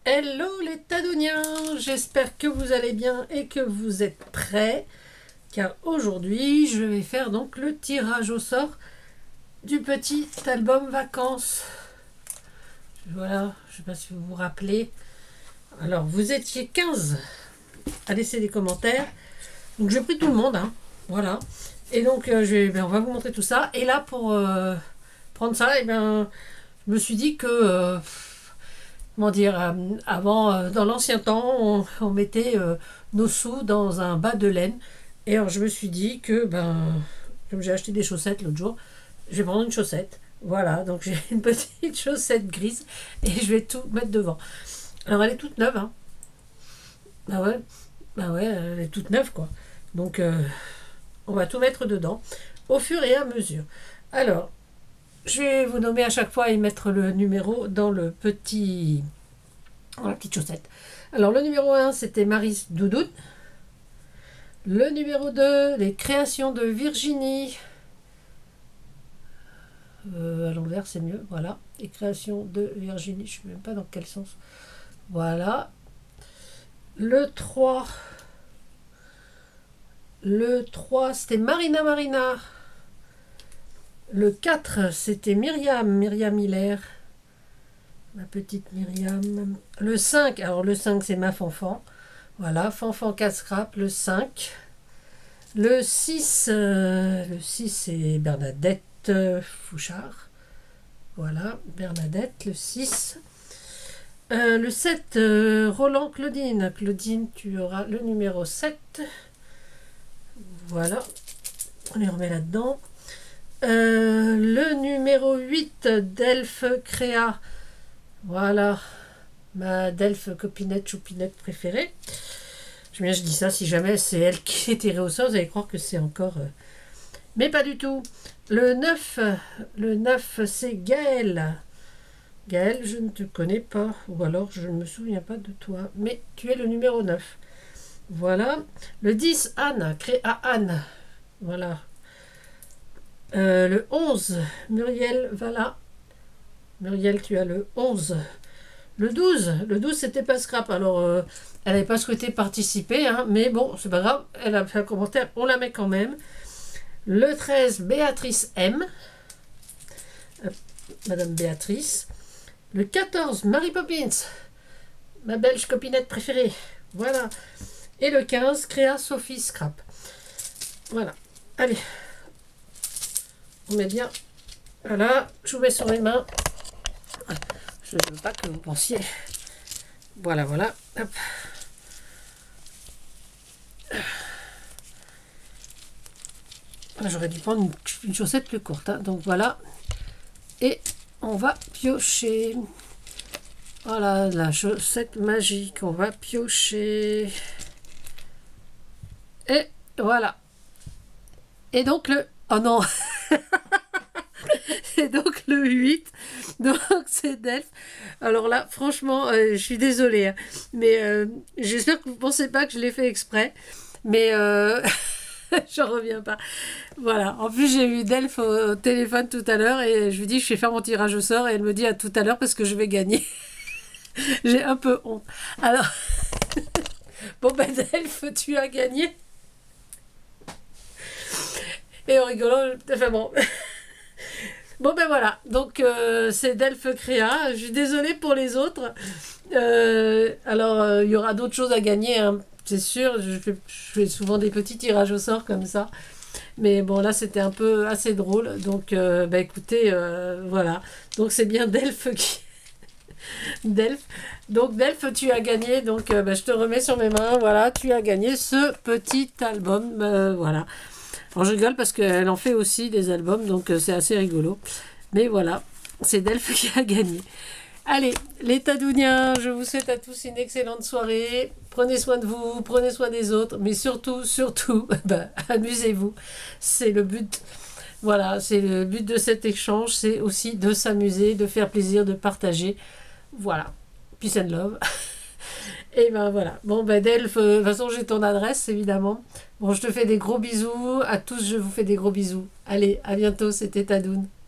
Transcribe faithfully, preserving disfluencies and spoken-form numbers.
Hello les Tadouniens, j'espère que vous allez bien et que vous êtes prêts, car aujourd'hui je vais faire donc le tirage au sort du petit album vacances. Voilà, je ne sais pas si vous vous rappelez. Alors vous étiez quinze à laisser des commentaires, donc j'ai pris tout le monde, hein. Voilà. Et donc euh, je vais, ben, on va vous montrer tout ça. Et là pour euh, prendre ça, et ben, je me suis dit que... Euh, Comment dire, euh, avant, euh, dans l'ancien temps, on, on mettait euh, nos sous dans un bas de laine. Et alors, je me suis dit que, ben, comme j'ai acheté des chaussettes l'autre jour, je vais prendre une chaussette. Voilà, donc j'ai une petite chaussette grise et je vais tout mettre devant. Alors, elle est toute neuve, hein. Bah ouais, bah ouais, elle est toute neuve, quoi. Donc, euh, on va tout mettre dedans au fur et à mesure. Alors, je vais vous nommer à chaque fois et mettre le numéro dans le petit... dans la petite chaussette. Alors, le numéro un, c'était Maris Doudoune. Le numéro deux, les créations de Virginie. Euh, à l'envers, c'est mieux. Voilà. Les créations de Virginie. Je ne sais même pas dans quel sens. Voilà. Le trois. Le trois, c'était Marina Marina. Le quatre, c'était Myriam, Myriam Miller, ma petite Myriam. Le cinq, alors le cinq, c'est ma Fanfan. Voilà, Fanfan casse-crape, le cinq. Le six, euh, le six, c'est Bernadette euh, Fouchard. Voilà, Bernadette, le six. Euh, le sept, euh, Roland Claudine. Claudine, tu auras le numéro sept. Voilà, on les remet là-dedans. Euh, le numéro huit, Delphes Créa. Voilà, ma Delphes copinette, choupinette préférée. Je, bien, je dis ça, si jamais c'est elle qui est tirée au sort, vous allez croire que c'est encore... Euh... Mais pas du tout. Le neuf, le neuf, c'est Gaëlle. Gaëlle, je ne te connais pas, ou alors je ne me souviens pas de toi, mais tu es le numéro neuf. Voilà. Le dix, Anne, Créa Anne. Voilà. Euh, le onze, Muriel Vala. Muriel, tu as le onze. Le douze, le douze, c'était pas scrap. Alors, euh, elle n'avait pas souhaité participer, hein, mais bon, c'est pas grave. Elle a fait un commentaire, on la met quand même. Le treize, Béatrice M. Euh, Madame Béatrice. Le quatorze, Mary Poppins. Ma belge copinette préférée. Voilà. Et le quinze, Créa Sophie Scrap. Voilà. Allez. On met bien, voilà, je vous mets sur les mains. Je ne veux pas que vous pensiez. Voilà, voilà. Hop. J'aurais dû prendre une, une chaussette plus courte, hein. Donc voilà. Et on va piocher. Voilà, la chaussette magique. On va piocher. Et voilà. Et donc le... Oh non. Et donc le huit, donc c'est Delphes. Alors là, franchement, euh, je suis désolée, hein, mais euh, j'espère que vous ne pensez pas que je l'ai fait exprès, mais euh, j'en reviens pas. Voilà, en plus j'ai eu Delphes au, au téléphone tout à l'heure et je lui dis je vais faire mon tirage au sort et elle me dit à tout à l'heure parce que je vais gagner. J'ai un peu honte. Alors, bon ben Delphes, tu as gagné. Et en rigolant, enfin bon... Bon ben voilà, donc euh, c'est Delphes Créa, je suis désolée pour les autres. Euh, alors euh, il y aura d'autres choses à gagner, hein, c'est sûr, je fais, je fais souvent des petits tirages au sort comme ça. Mais bon là c'était un peu assez drôle, donc euh, bah écoutez, euh, voilà. Donc c'est bien Delphes qui... Delphes. Donc Delphes, tu as gagné, donc euh, bah, je te remets sur mes mains, voilà, tu as gagné ce petit album, euh, voilà. Alors je rigole parce qu'elle en fait aussi des albums, donc euh, c'est assez rigolo. Mais voilà, c'est Delphes qui a gagné. Allez, les Tadouniens, je vous souhaite à tous une excellente soirée. Prenez soin de vous, prenez soin des autres, mais surtout, surtout, bah, amusez-vous. C'est le but. Voilà, c'est le but de cet échange, c'est aussi de s'amuser, de faire plaisir, de partager. Voilà, peace and love. Et ben voilà. Bon ben Delphes, euh, de toute façon j'ai ton adresse évidemment. Bon, je te fais des gros bisous. À tous, je vous fais des gros bisous. Allez, à bientôt, c'était Tadoune.